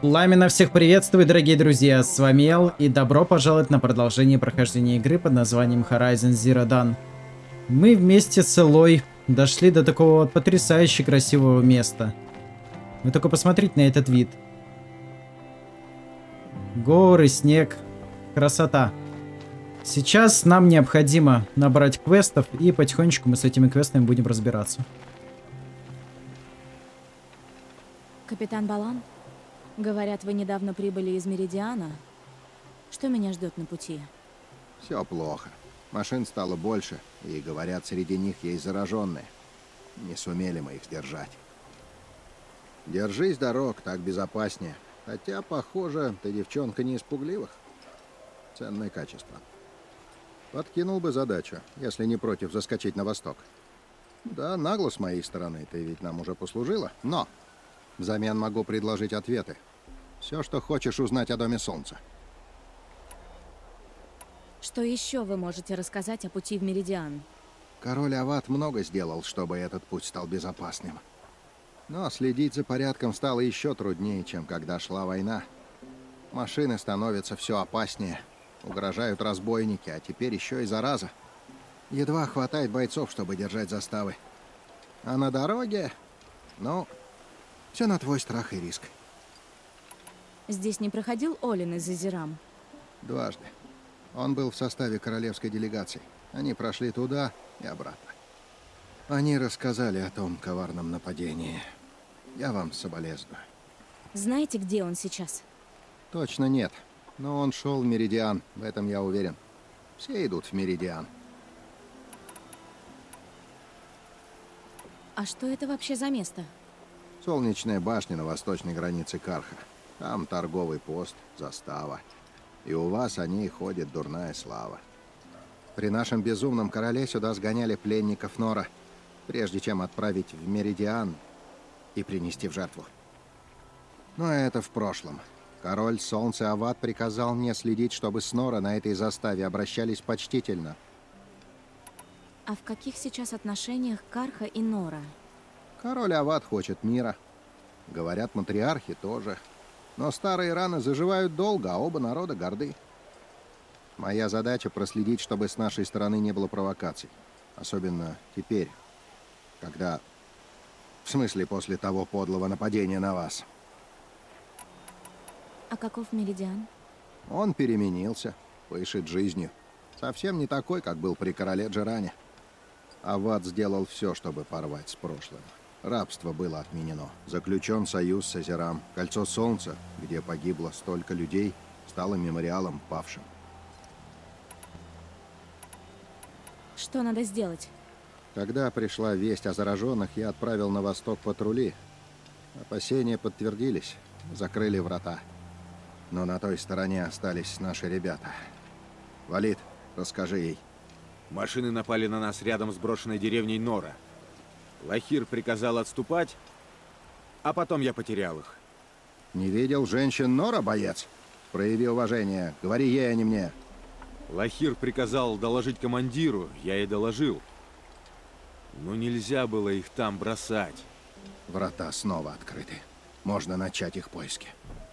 Пламенно всех приветствую, дорогие друзья, с вами Эл, и добро пожаловать на продолжение прохождения игры под названием Horizon Zero Dawn. Мы вместе с Элой дошли до такого вот потрясающе красивого места. Вы только посмотрите на этот вид. Горы, снег, красота. Сейчас нам необходимо набрать квестов, и потихонечку мы с этими квестами будем разбираться. Капитан Балан? Говорят, вы недавно прибыли из Меридиана. Что меня ждет на пути? Все плохо. Машин стало больше, и, говорят, среди них есть зараженные. Не сумели мы их сдержать. Держись дорог, так безопаснее. Хотя, похоже, ты девчонка не из пугливых. Ценное качество. Подкинул бы задачу, если не против заскочить на восток. Да, нагло с моей стороны, ты ведь нам уже послужила, но... Взамен могу предложить ответы. Все, что хочешь узнать о Доме Солнца. Что еще вы можете рассказать о пути в Меридиан? Король Ават много сделал, чтобы этот путь стал безопасным. Но следить за порядком стало еще труднее, чем когда шла война. Машины становятся все опаснее. Угрожают разбойники, а теперь еще и зараза. Едва хватает бойцов, чтобы держать заставы. А на дороге... Ну... Все на твой страх и риск. Здесь не проходил Олин из Азерам? Дважды. Он был в составе королевской делегации. Они прошли туда и обратно. Они рассказали о том коварном нападении. Я вам соболезную. Знаете, где он сейчас? Точно нет. Но он шел в Меридиан, в этом я уверен. Все идут в Меридиан. А что это вообще за место? Солнечная башня на восточной границе Карха. Там торговый пост, застава. И у вас о ней ходит дурная слава. При нашем безумном короле сюда сгоняли пленников Нора, прежде чем отправить в Меридиан и принести в жертву. Но это в прошлом. Король Солнца Ават приказал мне следить, чтобы с Нора на этой заставе обращались почтительно. А в каких сейчас отношениях Карха и Нора? Король Ават хочет мира. Говорят, матриархи тоже. Но старые раны заживают долго, а оба народа горды. Моя задача проследить, чтобы с нашей стороны не было провокаций. Особенно теперь, когда... В смысле, после того подлого нападения на вас. А каков Меридиан? Он переменился, пышет жизнью. Совсем не такой, как был при короле Джеране. Ават сделал все, чтобы порвать с прошлым. Рабство было отменено. Заключен союз с Азерам. Кольцо Солнца, где погибло столько людей, стало мемориалом павшим. Что надо сделать? Когда пришла весть о зараженных, я отправил на восток патрули. Опасения подтвердились. Закрыли врата. Но на той стороне остались наши ребята. Валид, расскажи ей. Машины напали на нас рядом с брошенной деревней Нора. Лахир приказал отступать, а потом я потерял их. Не видел женщин Нора, боец? Прояви уважение. Говори ей, а не мне. Лахир приказал доложить командиру, я и доложил. Но нельзя было их там бросать. Врата снова открыты. Можно начать их поиски.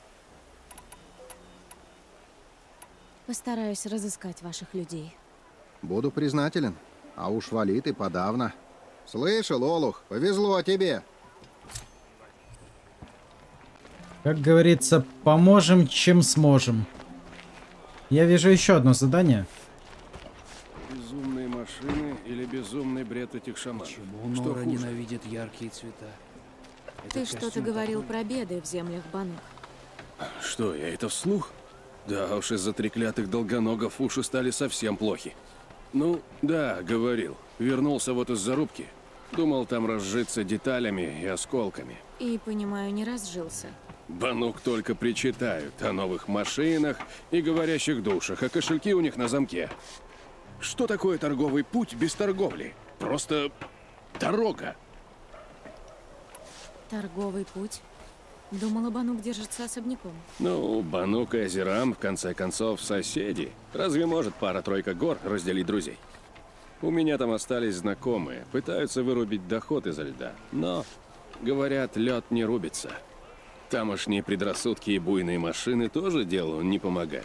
Постараюсь разыскать ваших людей. Буду признателен. А уж Валид и подавно. Слышал, Олух? Повезло тебе. Как говорится, поможем, чем сможем. Я вижу еще одно задание. Безумные машины или безумный бред этих шаманов? Почему Нора ненавидит яркие цвета? Ты что-то говорил про беды в землях Банук. Что, я это вслух? Да уж, из-за треклятых долгоногов уши стали совсем плохи. Ну, да, говорил. Вернулся вот из зарубки. Думал там разжиться деталями и осколками. И, понимаю, не разжился. Банук только причитают о новых машинах и говорящих душах, а кошельки у них на замке. Что такое торговый путь без торговли? Просто дорога. Торговый путь? Думала, Банук держится особняком. Ну, Банук и Азерам, в конце концов, соседи. Разве может пара-тройка гор разделить друзей? У меня там остались знакомые, пытаются вырубить доход изо льда. Но, говорят, лед не рубится. Тамошние предрассудки и буйные машины тоже делу не помогают.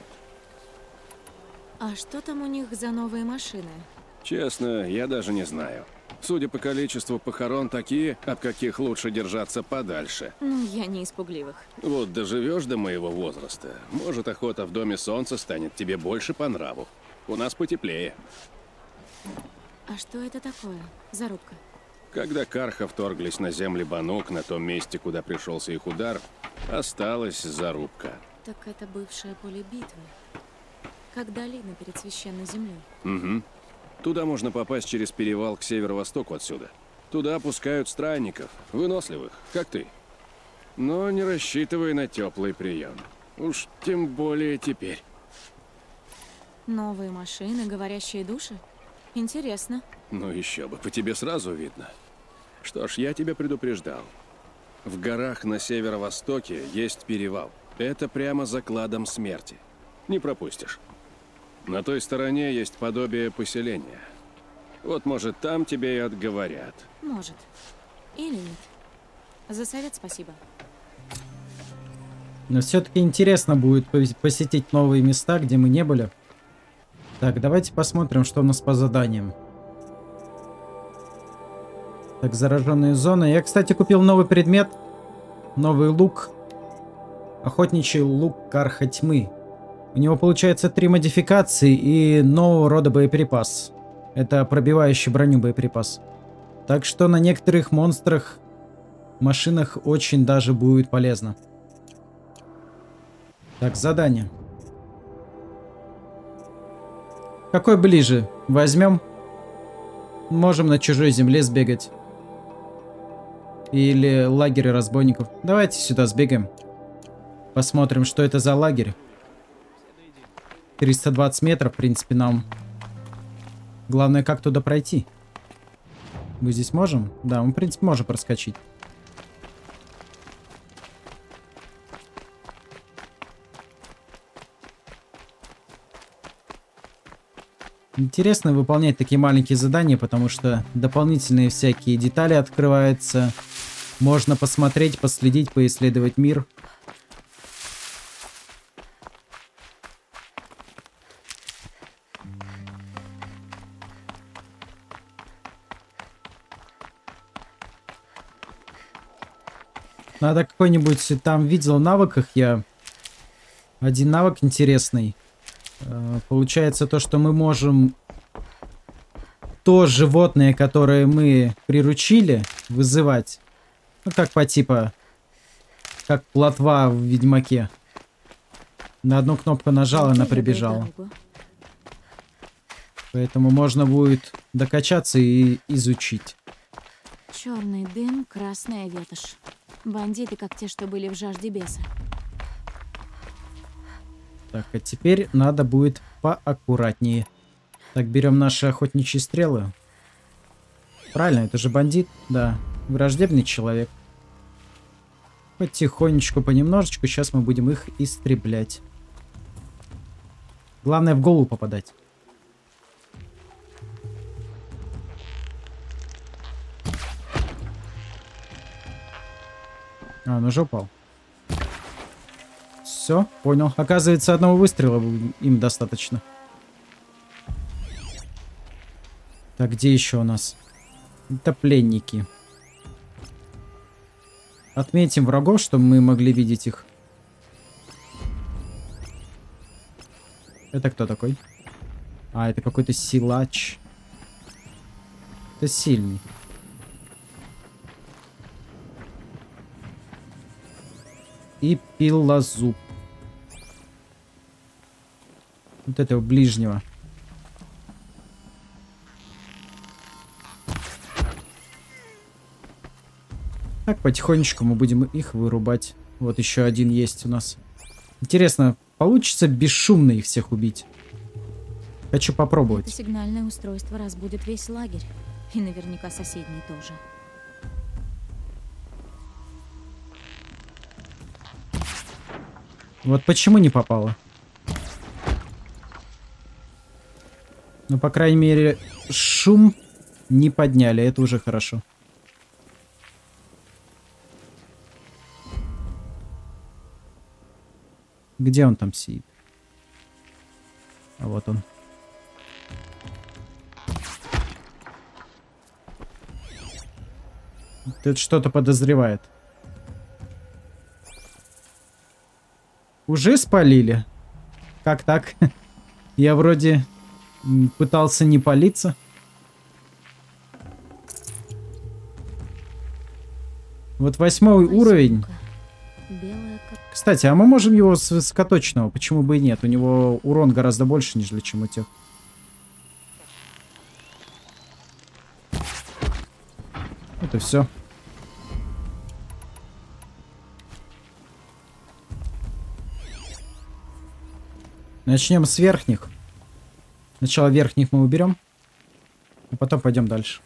А что там у них за новые машины? Честно, я даже не знаю. Судя по количеству похорон, такие, от каких лучше держаться подальше. Ну, я не из пугливых. Вот доживешь до моего возраста, может, охота в Доме Солнца станет тебе больше по нраву. У нас потеплее. А что это такое? Зарубка. Когда карха вторглись на земли Банук, на том месте, куда пришелся их удар, осталась зарубка. Так это бывшее поле битвы. Как долина перед священной землей. Угу. Туда можно попасть через перевал к северо-востоку отсюда. Туда пускают странников, выносливых, как ты. Но не рассчитывай на теплый прием. Уж тем более теперь. Новые машины, говорящие души? Интересно. Ну еще бы, по тебе сразу видно. Что ж, я тебя предупреждал. В горах на северо-востоке есть перевал. Это прямо за кладом смерти. Не пропустишь. На той стороне есть подобие поселения. Вот, может, там тебе и отговорят. Может. Или нет. За совет спасибо. Но все-таки интересно будет посетить новые места, где мы не были. Так, давайте посмотрим, что у нас по заданиям. Так, зараженные зоны. Я, кстати, купил новый предмет. Новый лук. Охотничий лук Карха Тьмы. У него получается 3 модификации и нового рода боеприпас. Это пробивающий броню боеприпас. Так что на некоторых монстрах, машинах очень даже будет полезно. Так, задание. Какой ближе? Возьмем. Можем на чужой земле сбегать. Или лагерь разбойников. Давайте сюда сбегаем. Посмотрим, что это за лагерь. 320 метров, в принципе, нам. Главное, как туда пройти. Мы здесь можем? Да, мы, в принципе, можем проскочить. Интересно выполнять такие маленькие задания, потому что дополнительные всякие детали открываются. Можно посмотреть, последить, поисследовать мир. Надо какой-нибудь... Там видел в навыках я один навык интересный. Получается то, что мы можем то животное, которое мы приручили, вызывать. Ну, как по типа... Как плотва в Ведьмаке. На одну кнопку нажала, она прибежала. Поэтому можно будет докачаться и изучить. Черный дым, красная ветошь. Бандиты, как те, что были в жажде беса. Так, а теперь надо будет поаккуратнее. Так, берем наши охотничьи стрелы. Правильно, это же бандит. Да, враждебный человек. Потихонечку, понемножечку. Сейчас мы будем их истреблять. Главное в голову попадать. А, он уже упал. Все, понял. Оказывается, одного выстрела им достаточно. Так, где еще у нас? Это пленники. Отметим врагов, чтобы мы могли видеть их. Это кто такой? А, это какой-то силач. Это сильный. И пилозуб. Вот этого ближнего. Так, потихонечку мы будем их вырубать. Вот еще один есть у нас. Интересно, получится бесшумно их всех убить? Хочу попробовать. Это сигнальное устройство разбудит весь лагерь. И наверняка соседний тоже. Вот почему не попало? Ну, по крайней мере, шум не подняли. Это уже хорошо. Где он там сидит? А вот он. Тут что-то подозревает. Уже спалили? Как так? Я вроде пытался не палиться. Вот 8-й уровень. Кстати, а мы можем его с высокоточного, почему бы и нет? У него урон гораздо больше, нежели чем у тех. Это все. Начнем с верхних. Сначала верхних мы уберем, а потом пойдем дальше.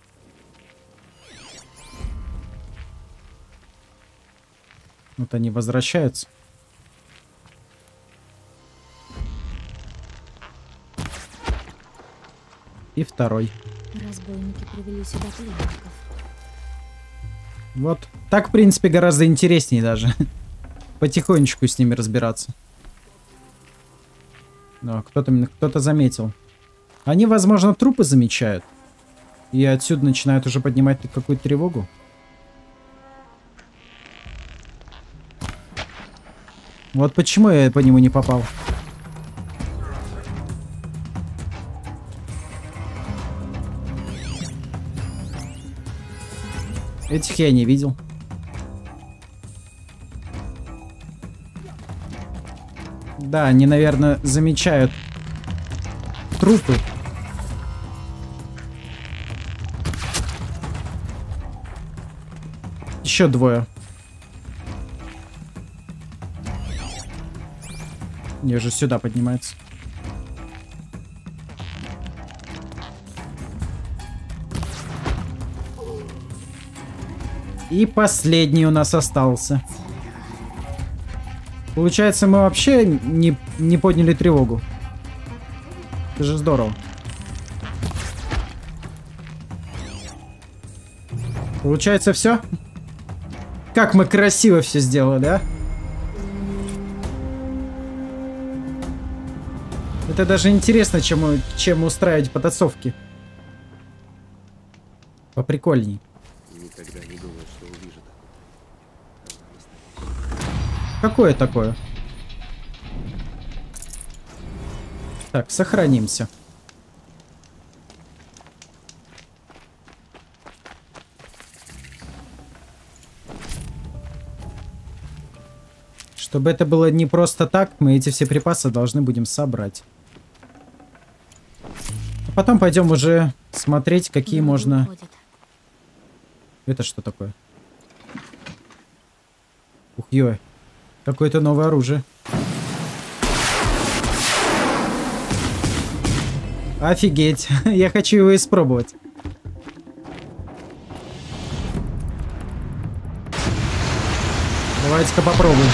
Вот они возвращаются. И второй. Разбойники привели сюда пленников. Вот. Так, в принципе, гораздо интереснее даже. Потихонечку с ними разбираться. Да, кто-то заметил. Они, возможно, трупы замечают. И отсюда начинают уже поднимать какую-то тревогу. Вот почему я по нему не попал. Этих я не видел. Да, они, наверное, замечают трупы. Еще двое. Они же сюда поднимаются. И последний у нас остался. Получается, мы вообще не подняли тревогу. Это же здорово. Получается, все? Как мы красиво все сделали, а? Это даже интересно, чем устраивать потасовки. Поприкольней. Никогда не думал, что увижу. Какое такое? Так, сохранимся. Чтобы это было не просто так, мы эти все припасы должны будем собрать. А потом пойдем уже смотреть, какие можно... Это что такое? Ух, ё. Какое-то новое оружие. Офигеть. Я хочу его испробовать. Давайте-ка попробуем.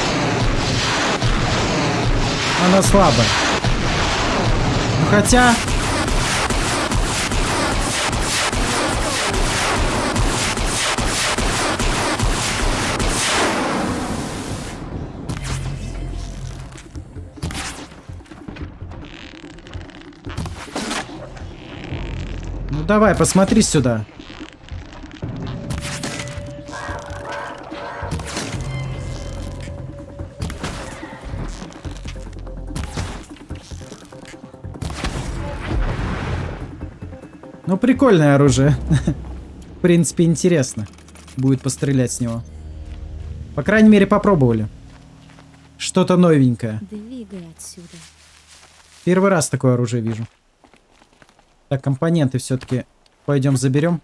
Она слабая. Ну хотя... Ну давай, посмотри сюда. Ну, прикольное оружие. В принципе, интересно. Будет пострелять с него. По крайней мере, попробовали. Что-то новенькое. Двигай отсюда. Первый раз такое оружие вижу. Так, компоненты все-таки пойдем заберем.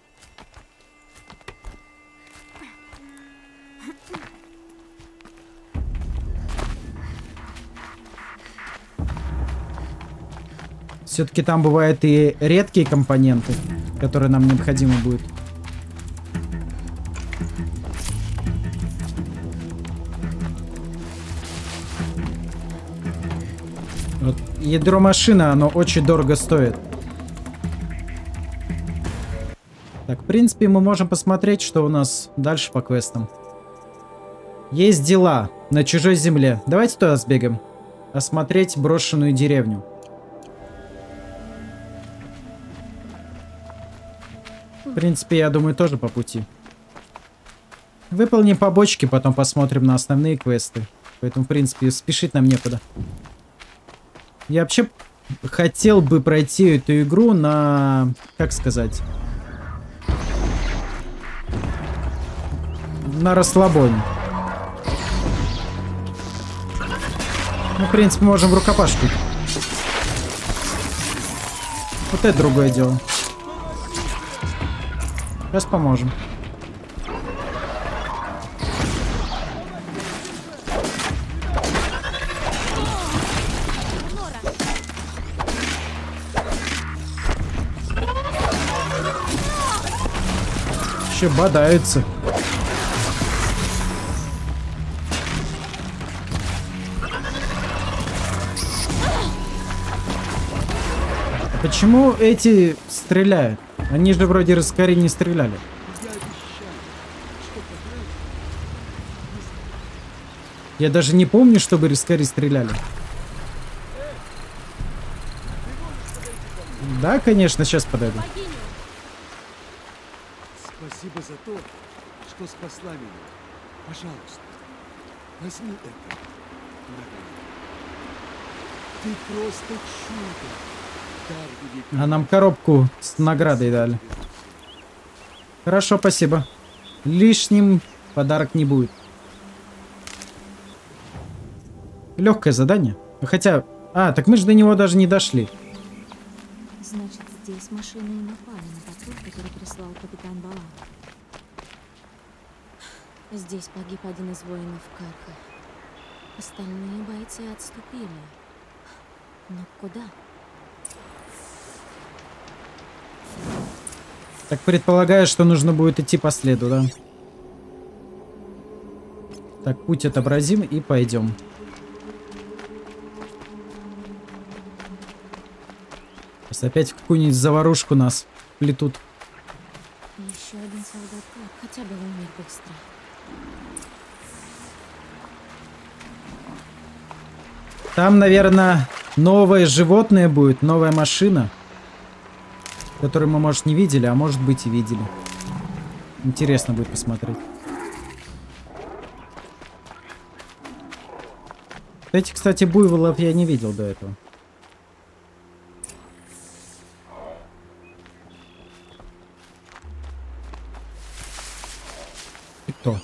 Все-таки там бывают и редкие компоненты, которые нам необходимо будет. Вот ядро машины, оно очень дорого стоит. Так, в принципе, мы можем посмотреть, что у нас дальше по квестам. Есть дела на чужой земле. Давайте туда сбегаем. осмотреть брошенную деревню. В принципе, я думаю, тоже по пути. Выполним побочки, потом посмотрим на основные квесты. Поэтому, в принципе, спешить нам некуда. Я вообще хотел бы пройти эту игру на... Как сказать? На расслабоне. Ну, в принципе, можем в рукопашку. Вот это другое дело. Сейчас поможем. Еще бодаются. Почему эти стреляют? Они же вроде Рискари не стреляли. Я даже не помню, чтобы Рискари стреляли. Да, конечно, сейчас подойду. Спасибо за то, что спасла меня. Пожалуйста, возьми это. Ты просто чудо. А нам коробку с наградой дали. Хорошо, спасибо. Лишним подарок не будет. Легкое задание. Хотя... А, так мы же до него даже не дошли. Значит, здесь машины и напали на патруль, который прислал капитан Балан. Здесь погиб один из воинов Карха. Остальные бойцы отступили. Но куда? Так предполагаю, что нужно будет идти по следу, да? Так, путь отобразим и пойдем. Сейчас опять в какую-нибудь заварушку нас плетут. Еще один солдат Карх, хотя бы умер быстро. Там, наверное, новое животное будет, новая машина. Которую мы, может, не видели, а может быть и видели. Интересно будет посмотреть. Эти, кстати, буйволов я не видел до этого. И кто?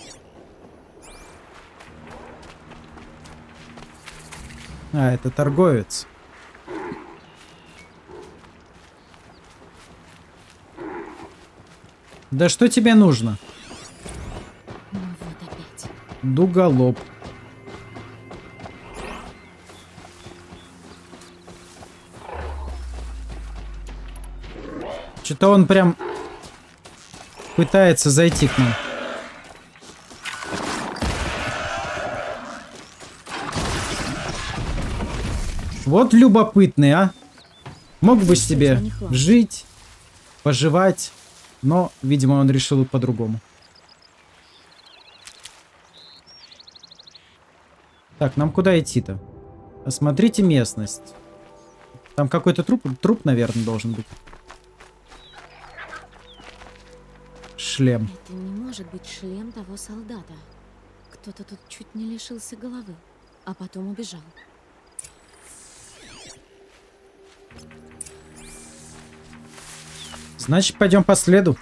А, это торговец. Да что тебе нужно? Ну вот опять. Дуголоб. Что-то он прям пытается зайти к нам. Вот любопытный, а? Мог бы себе жить, поживать. Но, видимо, он решил по-другому. Так, нам куда идти-то? Осмотрите местность. Там какой-то труп, наверное, должен быть. Шлем. Это не может быть шлем того солдата. Кто-то тут чуть не лишился головы, а потом убежал. Значит, пойдем по следу.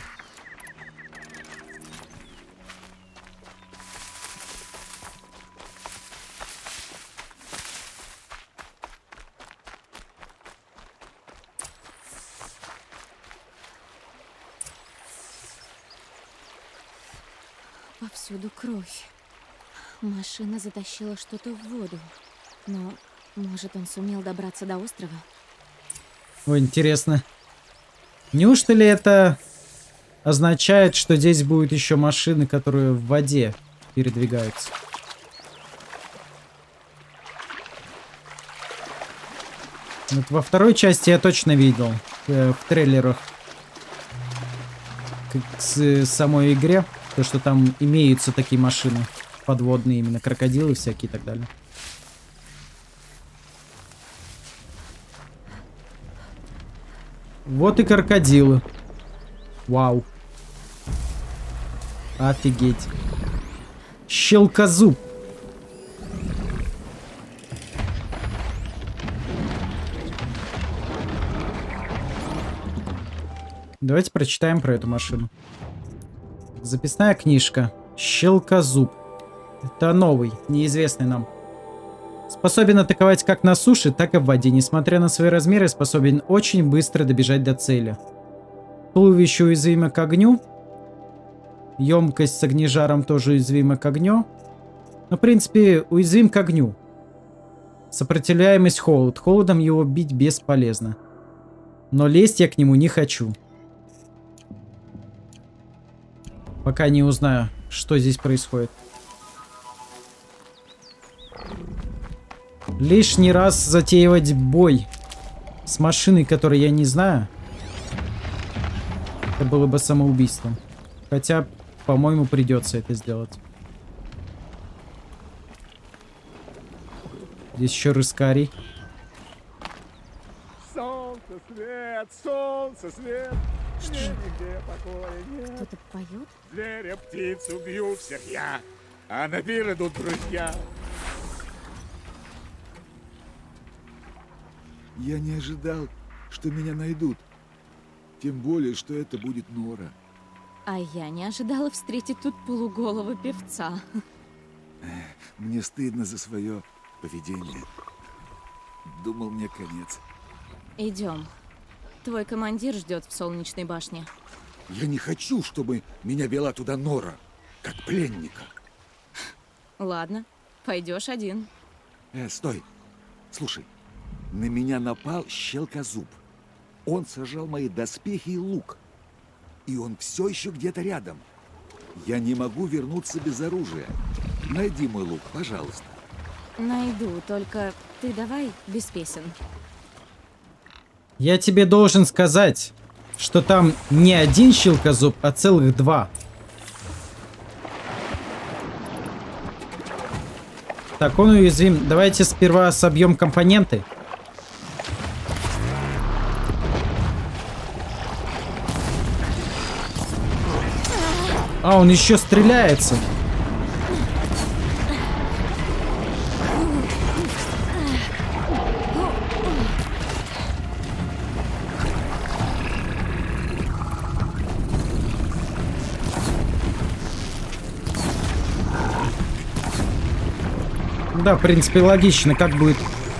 Повсюду кровь. Машина затащила что-то в воду. Но, может, он сумел добраться до острова? Ой, интересно. Неужто ли это означает, что здесь будут еще машины, которые в воде передвигаются? Вот во второй части я точно видел в трейлерах к самой игре, то что там имеются такие машины подводные, именно крокодилы всякие и так далее. Вот и крокодилы. Вау. Офигеть. Щелкозуб. Давайте прочитаем про эту машину. Записная книжка. Щелкозуб. Это новый, неизвестный нам. Способен атаковать как на суше, так и в воде. Несмотря на свои размеры, способен очень быстро добежать до цели. Туловище уязвимо к огню. Емкость с огнежаром тоже уязвима к огню. Но, в принципе, уязвим к огню. Сопротивляемость холод. Холодом его бить бесполезно. Но лезть я к нему не хочу. Пока не узнаю, что здесь происходит. Лишний раз затеивать бой с машиной, которой я не знаю, это было бы самоубийством. Хотя, по-моему, придется это сделать. Здесь еще рыскарий. Солнце, свет, солнце, свет. Что? Нигде покоя нет. Кто-то поет? Зверя, птицу бью всех я, а на пир идут друзья. Я не ожидал, что меня найдут. Тем более, что это будет Нора. А я не ожидала встретить тут полуголого певца. Мне стыдно за свое поведение. Думал, мне конец. Идем. Твой командир ждет в Солнечной башне. Я не хочу, чтобы меня вела туда Нора, как пленника. Ладно, пойдешь один. Стой. Слушай, на меня напал Щелкозуб. Он сожрал мои доспехи и лук. И он все еще где-то рядом. Я не могу вернуться без оружия. Найди мой лук, пожалуйста. Найду, только ты давай без песен. Я тебе должен сказать, что там не один щелкозуб, а целых два. Так, он уязвим. Давайте сперва собьем компоненты. А, он еще стреляется. Да, в принципе, логично, как будет.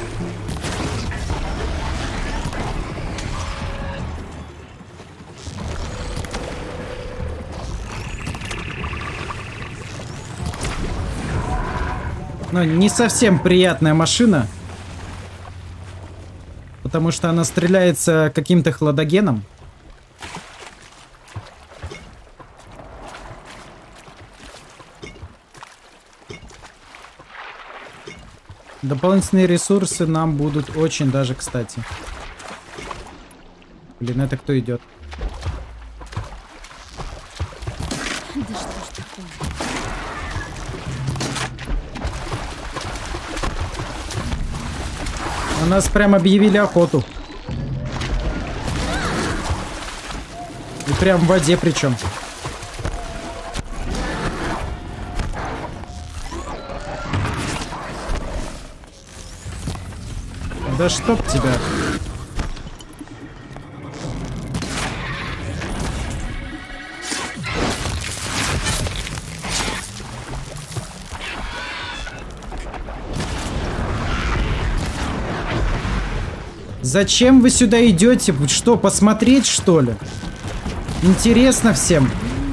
Но не совсем приятная машина. Потому что она стреляется каким-то хладагеном. Дополнительные ресурсы нам будут очень даже кстати. Блин, это кто идет? Да что ж такое? У нас прям объявили охоту. И прям в воде причем. Да чтоб тебя. Зачем вы сюда идете? Что, посмотреть, что ли? Интересно всем.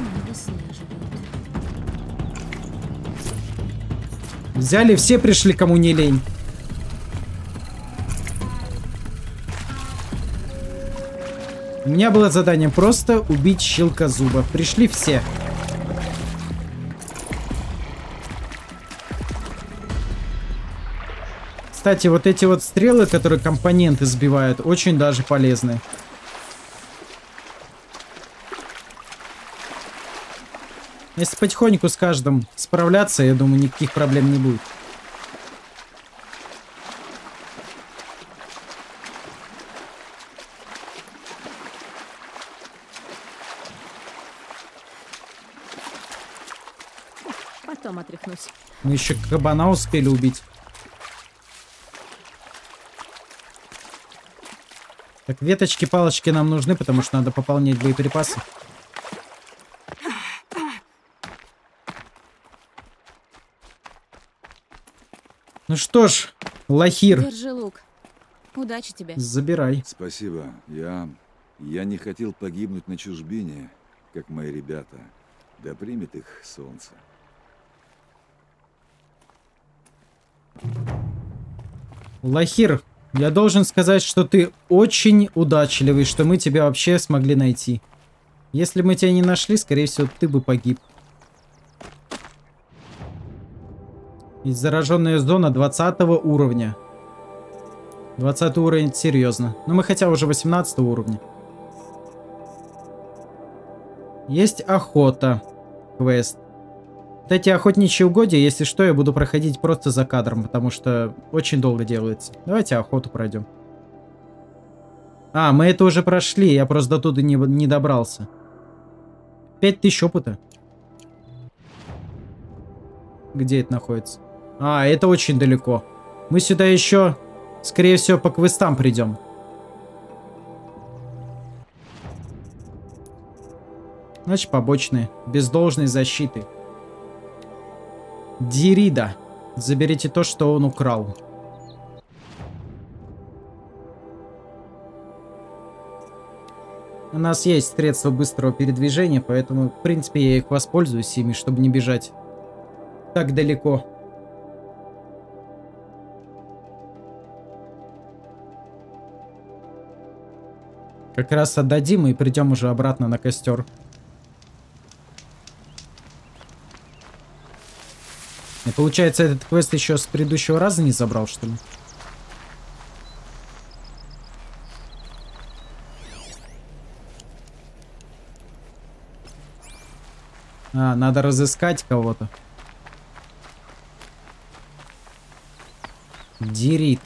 Взяли, все пришли, кому не лень. У меня было задание просто убить щелкозуба. Пришли все. Кстати, вот эти вот стрелы, которые компоненты сбивают, очень даже полезны. Если потихоньку с каждым справляться, я думаю, никаких проблем не будет. потом отряхнусь. Мы еще кабана успели убить. Так, веточки, палочки нам нужны, потому что надо пополнять боеприпасы. Ну что ж, Лахир. Держи лук. Удачи тебе. Забирай. Спасибо. Я не хотел погибнуть на чужбине, как мои ребята. Да примет их солнце. Лахир, я должен сказать, что ты очень удачливый, что мы тебя вообще смогли найти. Если мы тебя не нашли, скорее всего, ты бы погиб. И зараженная зона 20 уровня. 20 уровень, серьезно. Но мы хотя уже 18 уровня. Есть охота. Квест. Вот эти охотничьи угодья, если что, я буду проходить просто за кадром, потому что очень долго делается. Давайте охоту пройдем. А, мы это уже прошли, я просто до туда не добрался. 5000 опыта. Где это находится? А, это очень далеко. Мы сюда еще, скорее всего, по квестам придем. Значит, побочные. Без должной защиты. Дирида. Заберите то, что он украл. У нас есть средства быстрого передвижения, поэтому, в принципе, я их воспользуюсь ими, чтобы не бежать так далеко. Как раз отдадим и придем уже обратно на костер. И получается, этот квест еще с предыдущего раза не забрал, что ли? А, надо разыскать кого-то. Дирит.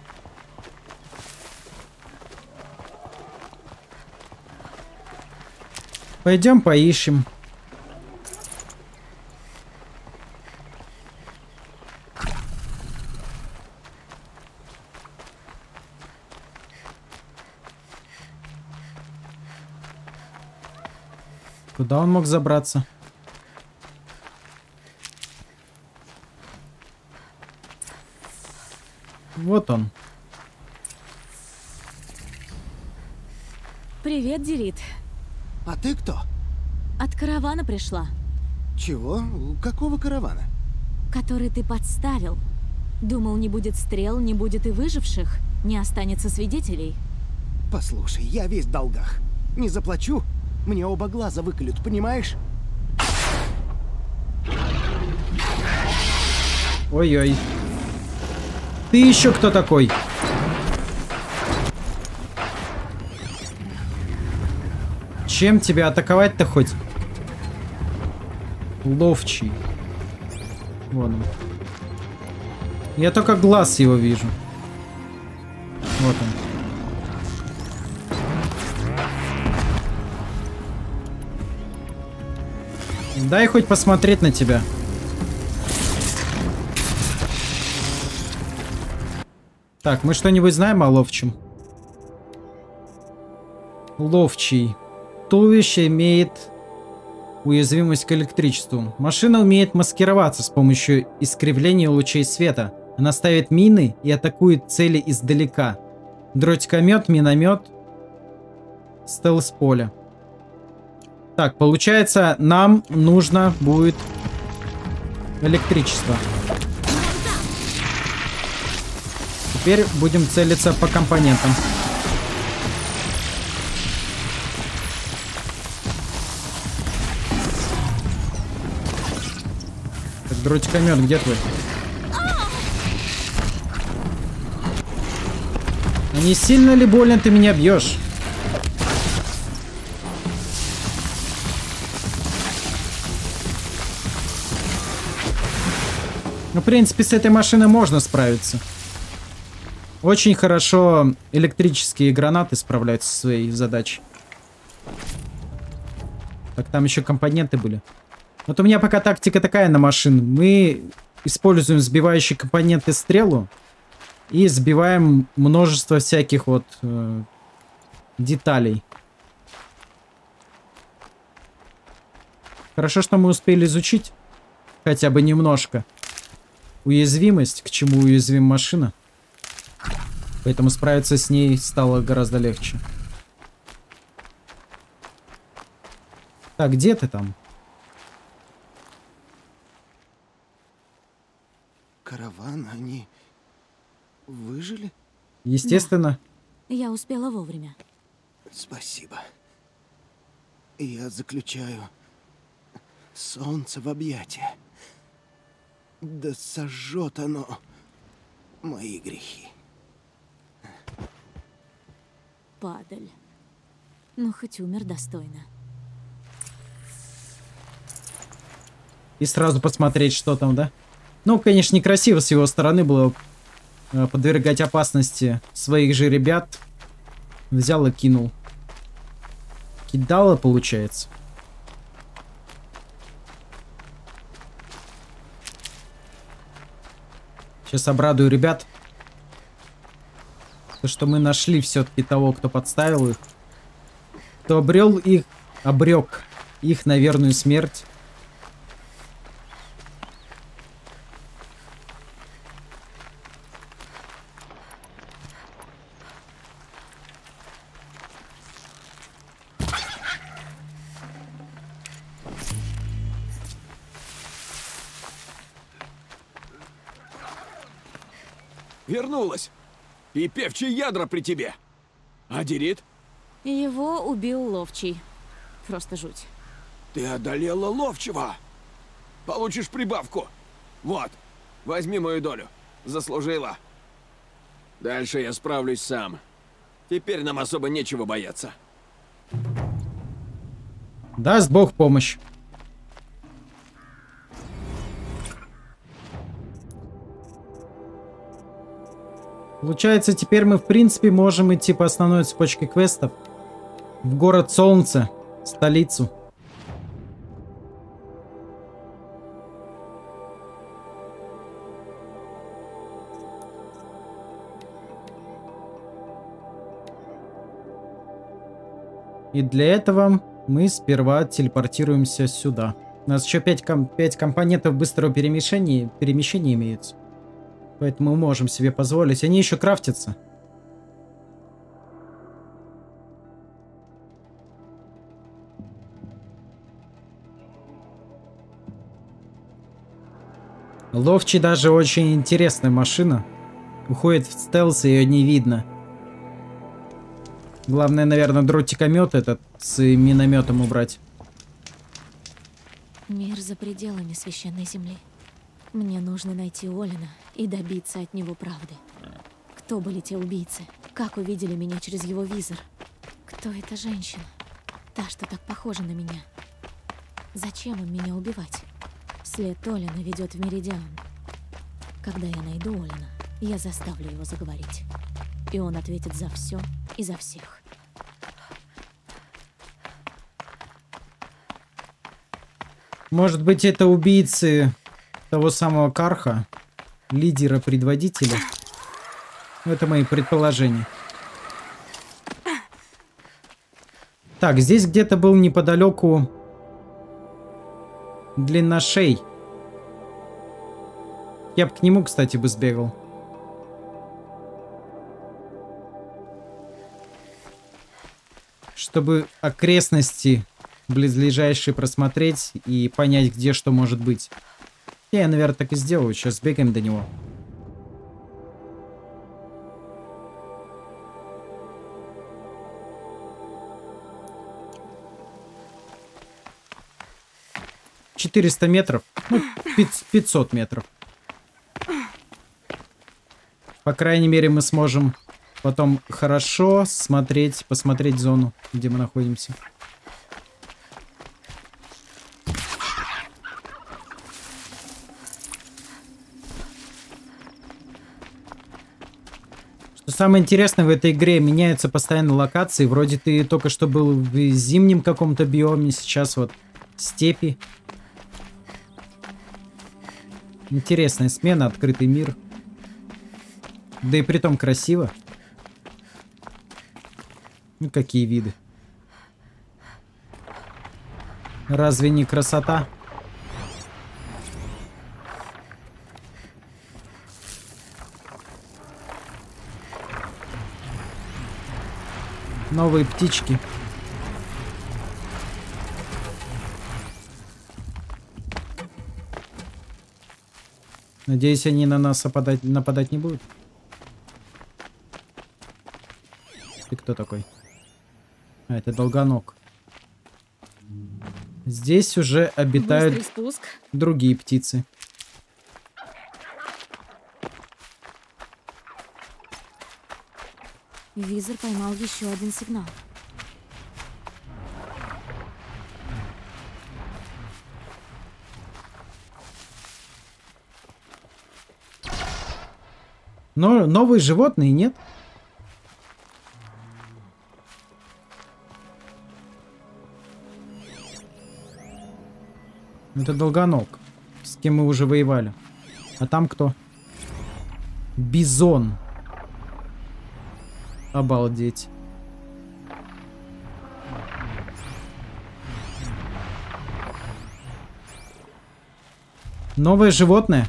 Пойдем поищем. Куда он мог забраться? Вот он. Привет, Дирит. А ты кто? От каравана пришла. Чего? Какого каравана? Который ты подставил. Думал, не будет стрел, не будет и выживших, не останется свидетелей. Послушай, я весь в долгах. Не заплачу, мне оба глаза выколют, понимаешь? Ой-ой. Ты еще кто такой? Чем тебя атаковать-то хоть? Ловчий. Вон он. Я только глаз его вижу. Вот он. Дай хоть посмотреть на тебя. Так, мы что-нибудь знаем о ловчем? Ловчий. Туловище имеет уязвимость к электричеству. Машина умеет маскироваться с помощью искривления лучей света. Она ставит мины и атакует цели издалека. Дротикомет, миномет, стелс-поле. Так, получается, нам нужно будет электричество. Теперь будем целиться по компонентам. Так, дротикомет, где твой? А не сильно ли больно ты меня бьешь? Ну, в принципе, с этой машиной можно справиться. Очень хорошо электрические гранаты справляются со своей задачей. Так, там еще компоненты были. Вот у меня пока тактика такая на машин. Мы используем сбивающие компоненты стрелу и сбиваем множество всяких вот деталей. Хорошо, что мы успели изучить хотя бы немножко уязвимость, к чему уязвима машина. Поэтому справиться с ней стало гораздо легче. Так, где ты там? Караван, они выжили? Естественно. Да. Я успела вовремя. Спасибо. Я заключаю солнце в объятия. Да сожжет оно мои грехи. Падаль. Ну, хоть умер достойно. И сразу посмотреть, что там, да? Ну, конечно, некрасиво с его стороны было подвергать опасности своих же ребят. Взял и кинул. Кидало, получается. Сейчас обрадую ребят. То, что мы нашли все-таки того, кто подставил их. Кто обрел их, обрек их на верную смерть. Вернулась! И певчие ядра при тебе! А Дирит? Его убил Ловчий. Просто жуть. Ты одолела Ловчего! Получишь прибавку! Вот, возьми мою долю. Заслужила. Дальше я справлюсь сам. Теперь нам особо нечего бояться. Даст Бог помощь. Получается, теперь мы, в принципе, можем идти по основной цепочке квестов в город Солнца, столицу. И для этого мы сперва телепортируемся сюда. У нас еще 5 компонентов быстрого перемещения имеются. Поэтому мы можем себе позволить. Они еще крафтятся. Ловчий даже очень интересная машина. Уходит в стелс, ее не видно. Главное, наверное, дротикомет этот с минометом убрать. Мир за пределами священной земли. Мне нужно найти Олина и добиться от него правды. Кто были те убийцы? Как увидели меня через его визор? Кто эта женщина? Та, что так похожа на меня. Зачем им меня убивать? След Олина ведет в Меридиан. Когда я найду Олина, я заставлю его заговорить. И он ответит за все и за всех. Может быть, это убийцы того самого Карха, лидера, предводителя. Это мои предположения. Так, здесь где-то был неподалеку длинношей. Я бы к нему, кстати, бы сбегал. Чтобы окрестности близлежащие просмотреть и понять, где что может быть. Я, наверное, так и сделаю. Сейчас сбегаем до него. — 400 метров. Ну, 500 метров. По крайней мере, мы сможем потом хорошо посмотреть зону, где мы находимся. Самое интересное в этой игре, меняются постоянно локации. Вроде ты только что был в зимнем каком-то биоме, сейчас вот степи. Интересная смена, открытый мир. Да и притом красиво. Ну, какие виды. Разве не красота? Новые птички. Надеюсь, они на нас нападать не будут. Ты кто такой? А, это долгоног. Здесь уже обитают другие птицы. Визор поймал еще один сигнал. Но новые животные нет. Это долгоног, с кем мы уже воевали. А там кто? Бизон. Обалдеть. Новое животное.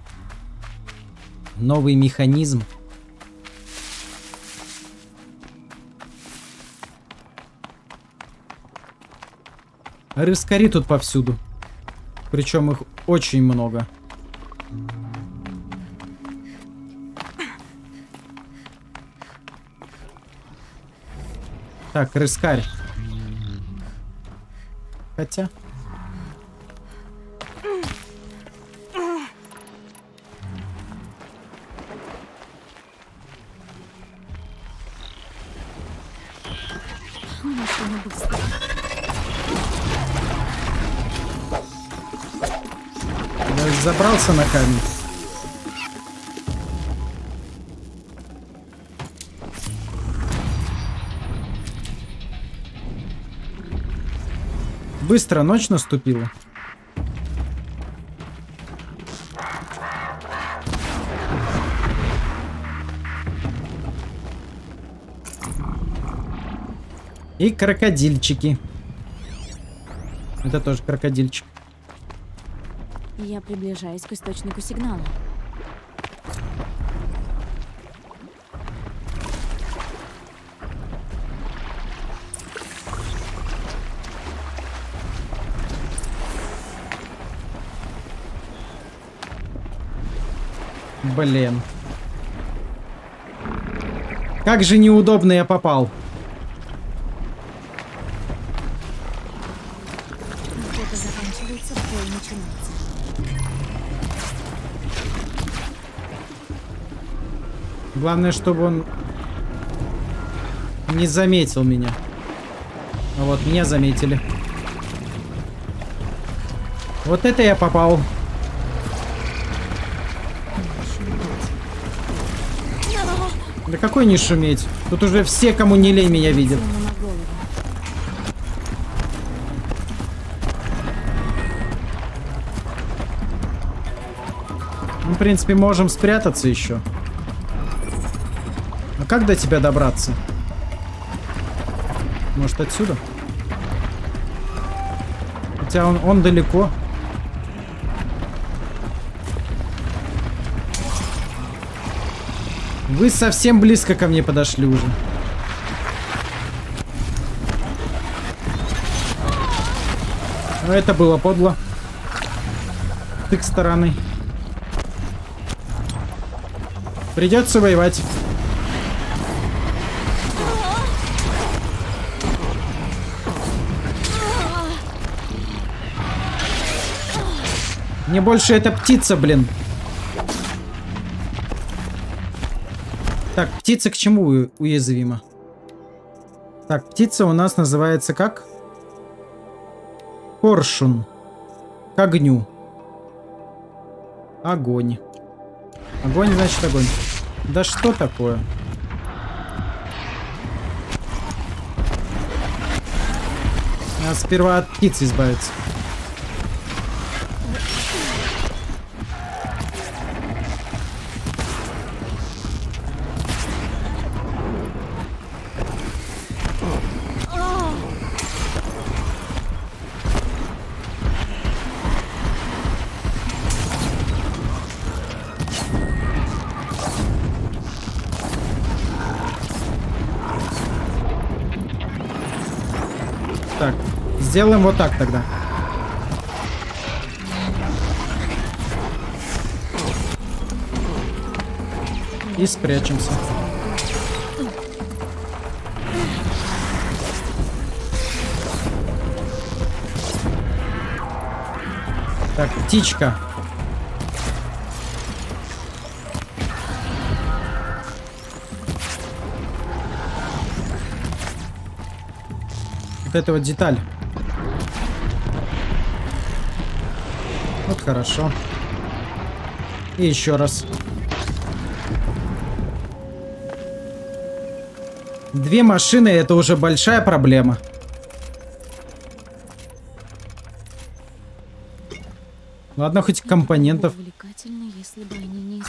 Новый механизм. Рыскари тут повсюду. Причем их очень много. Так, рыскарь. Хотя... Я забрался на камень. Быстро ночь наступила. И крокодильчики. Это тоже крокодильчик. Я приближаюсь к источнику сигнала. Блин. Как же неудобно я попал. Где-то заканчивается, бой начинается. Главное, чтобы он не заметил меня. А вот меня заметили. Вот это я попал. Да какой не шуметь? Тут уже все, кому не лень, меня видят. Мы, в принципе, можем спрятаться еще. А как до тебя добраться? Может, отсюда? Хотя он далеко. Вы совсем близко ко мне подошли уже. Но это было подло. Тык стороны. Придется воевать. Мне больше эта птица, блин. Так, птица к чему уязвима? Так, птица у нас называется как? Коршун. К огню. Огонь. Огонь, значит огонь. Да что такое? Надо сперва от птицы избавиться. Так, сделаем вот так тогда. И спрячемся. Так, птичка. Вот эта вот деталь. Вот хорошо. И еще раз. 2 машины — это уже большая проблема. Ладно, хоть компонентов. Увлекательно, если бы они не...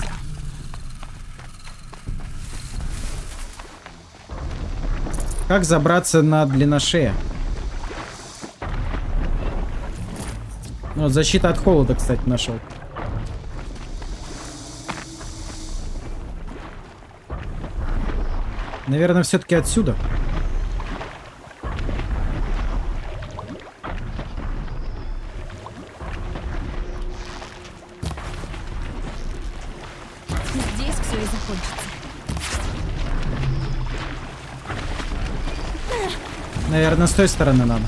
Как забраться на длинношея? Вот защита от холода, кстати, нашел. Наверное, все-таки отсюда. Здесь все и закончится. Наверное, с той стороны надо.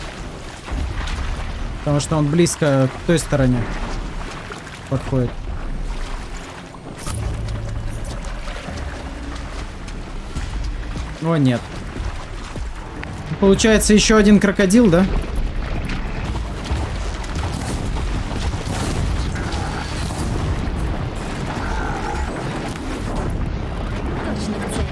Потому что он близко к той стороне подходит. О, нет. Получается, еще один крокодил, да? Точно в цель.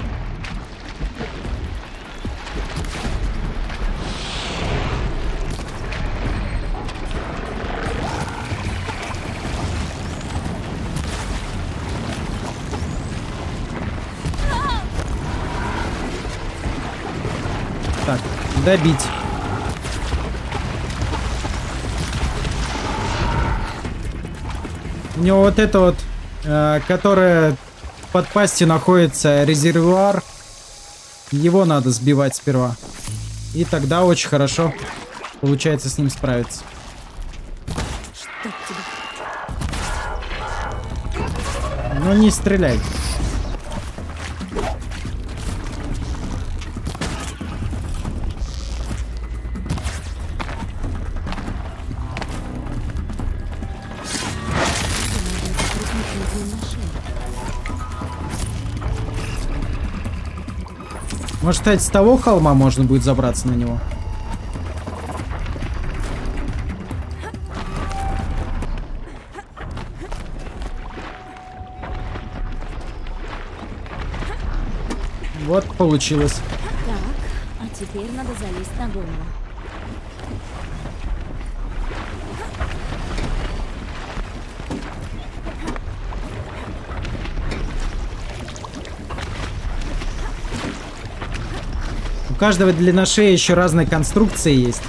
Так, добить. У него вот это вот, которое под пастью находится резервуар. Его надо сбивать сперва. И тогда очень хорошо получается с ним справиться. Чтоб тебя. Ну не стреляй. Может, кстати, с того холма можно будет забраться на него? Вот, получилось. Так, а теперь надо залезть на голову. У каждого длинношея еще разные конструкции есть.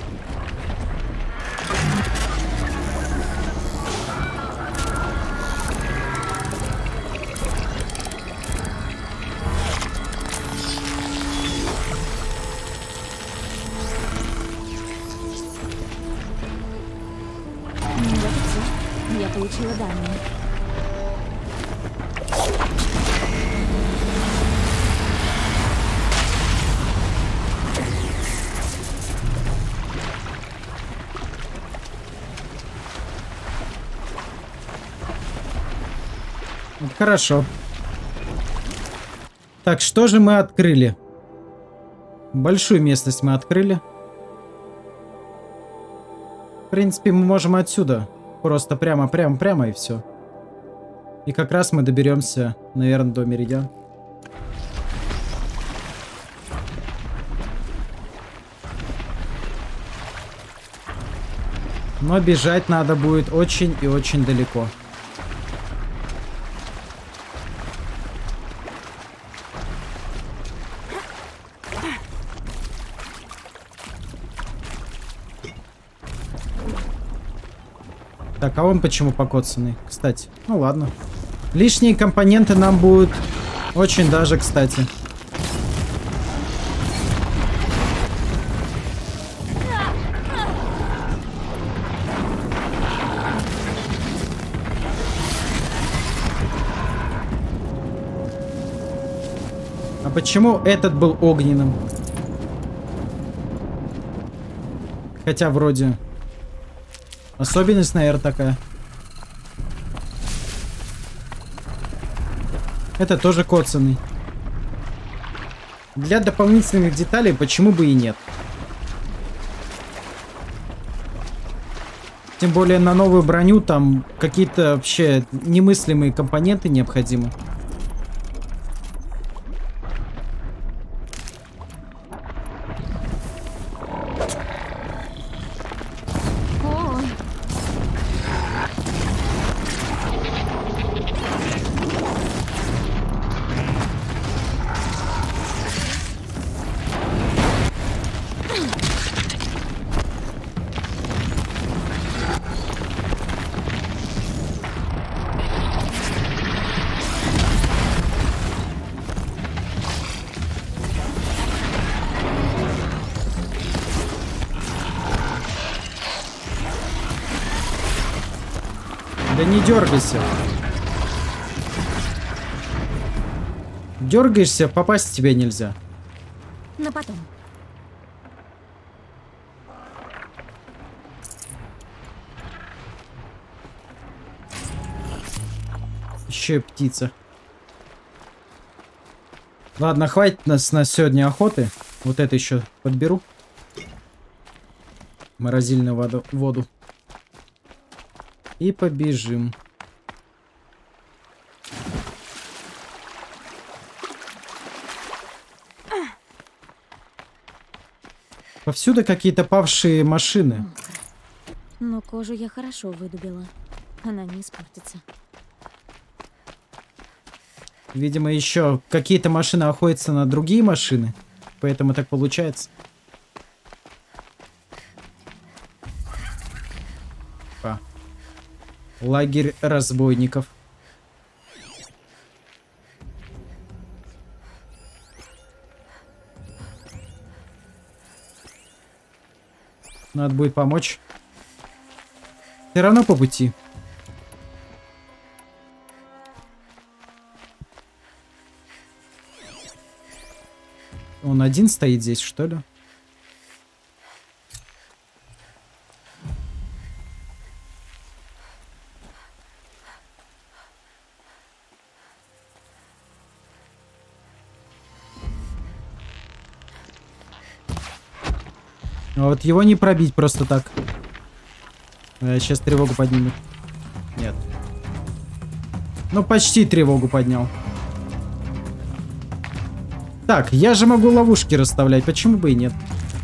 Вот и все. Я получила данные. Вот хорошо. Так, что же мы открыли? Большую местность мы открыли. В принципе, мы можем отсюда. Просто прямо и все. И как раз мы доберемся, наверное, до Меридиана. Но бежать надо будет очень и очень далеко. Так, а он почему покоцанный? Кстати, ну ладно. Лишние компоненты нам будут очень даже кстати. Почему этот был огненным? Хотя вроде... Особенность, наверное, такая. Это тоже коцанный. Для дополнительных деталей почему бы и нет. Тем более на новую броню там какие-то вообще немыслимые компоненты необходимы. Да не дергайся. Дергаешься, попасть в тебя нельзя. На потом. Еще и птица. Ладно, хватит нас на сегодня охоты. Вот это еще подберу. Морозильную воду. И побежим. Повсюду какие-то павшие машины. Но кожу я хорошо выдубила. Она не испортится. Видимо, еще какие-то машины охотятся на другие машины. Поэтому так получается. Лагерь разбойников. Надо будет помочь. Все равно по пути. Он один стоит здесь, что ли? А вот его не пробить просто так. Сейчас тревогу поднимет. Нет. Ну, почти тревогу поднял. Так, я же могу ловушки расставлять. Почему бы и нет?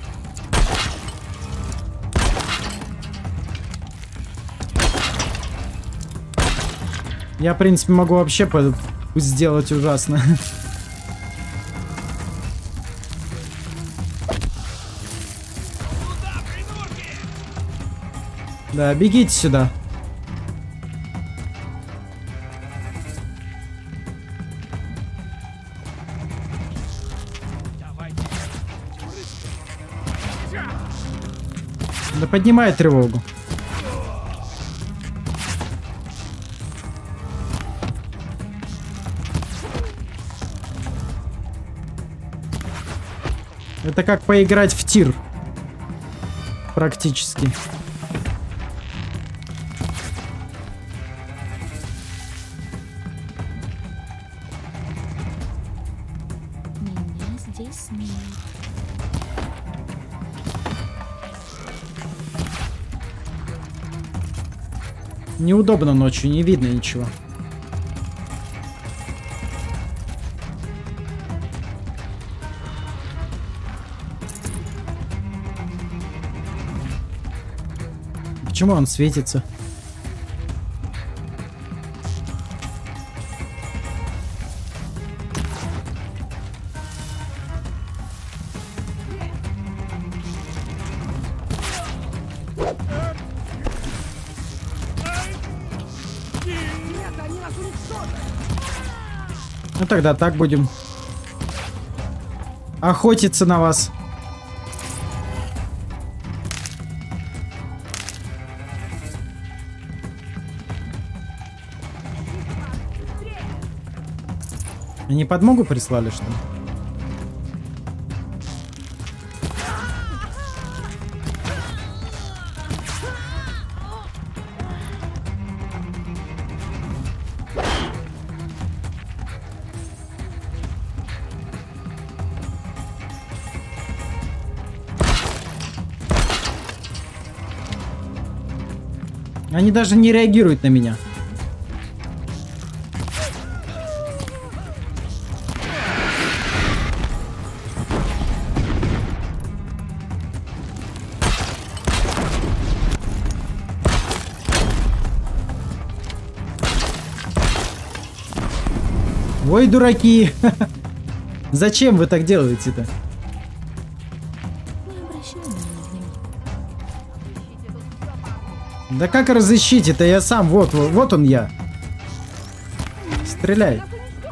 Я, в принципе, могу вообще сделать ужасно. Да, бегите сюда. Да поднимай тревогу. Это как поиграть в тир. Практически. Неудобно ночью, не видно ничего. Почему он светится? Ну тогда так будем охотиться на вас. Они подмогу прислали, что ли? Они даже не реагируют на меня. Ой, дураки! Зачем вы так делаете-то? Не обращай на меня внимания. Да как разыщите-то? Я сам, вот он я. Стреляй.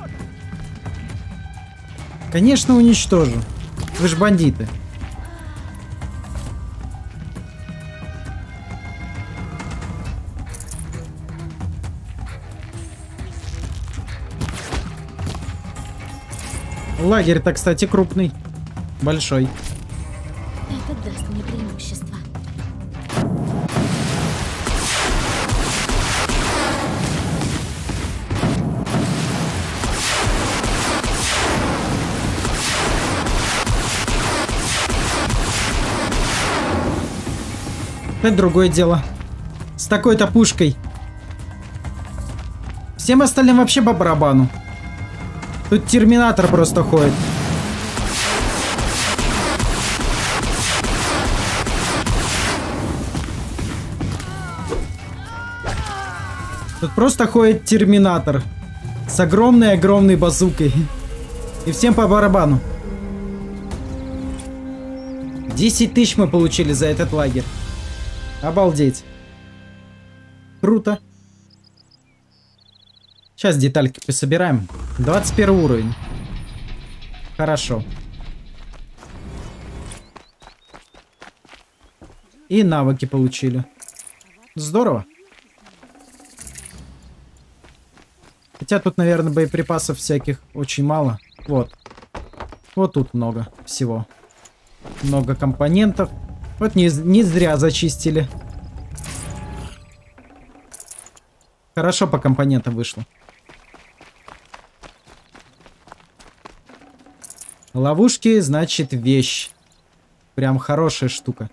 Конечно, уничтожу. Вы ж бандиты. Лагерь-то, кстати, крупный. Большой. Это даст мне преимущество. Это другое дело. С такой-то пушкой. Всем остальным вообще по барабану. Тут терминатор просто ходит. Тут просто ходит терминатор. С огромной-огромной базукой. И всем по барабану. 10 тысяч мы получили за этот лагерь. Обалдеть. Круто. Сейчас детальки пособираем. 21 уровень. Хорошо. И навыки получили. Здорово. Хотя тут, наверное, боеприпасов всяких очень мало. Вот. Вот тут много всего. Много компонентов. Вот не зря зачистили. Хорошо по компонентам вышло. Ловушки, значит, вещь. Прям хорошая штука.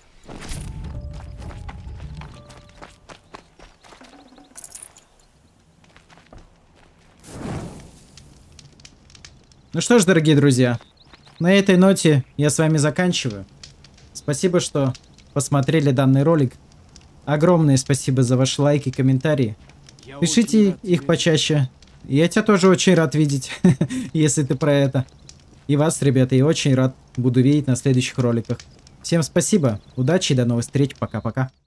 Ну что ж, дорогие друзья, на этой ноте я с вами заканчиваю. Спасибо, что посмотрели данный ролик. Огромное спасибо за ваши лайки и комментарии. Пишите их почаще. Я тебя тоже очень рад видеть, если ты про это. И вас, ребята, я очень рад буду видеть на следующих роликах. Всем спасибо, удачи и до новых встреч. Пока-пока.